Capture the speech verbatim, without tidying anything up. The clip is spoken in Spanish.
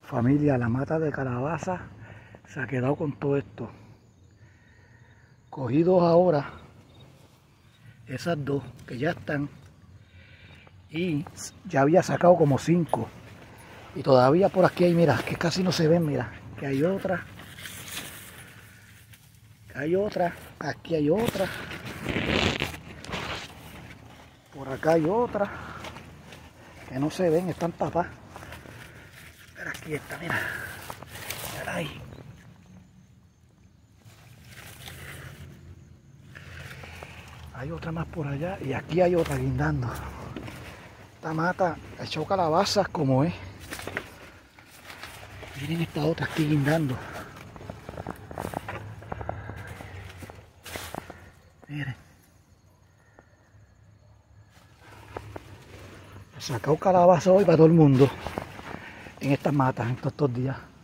Familia, la mata de calabaza se ha quedado con todo esto. Cogí dos ahora, esas dos que ya están, y ya había sacado como cinco. Y todavía por aquí hay, mira, que casi no se ven, mira, que hay otra. Hay otra, aquí hay otra. Por acá hay otra. Que no se ven, están tapadas. Pero aquí está, mira. Mira ahí. Hay otra más por allá y aquí hay otra guindando. Esta mata ha echado calabazas como es. Miren esta otra aquí guindando. Miren. He sacado calabaza hoy para todo el mundo. En estas matas, en todos estos días.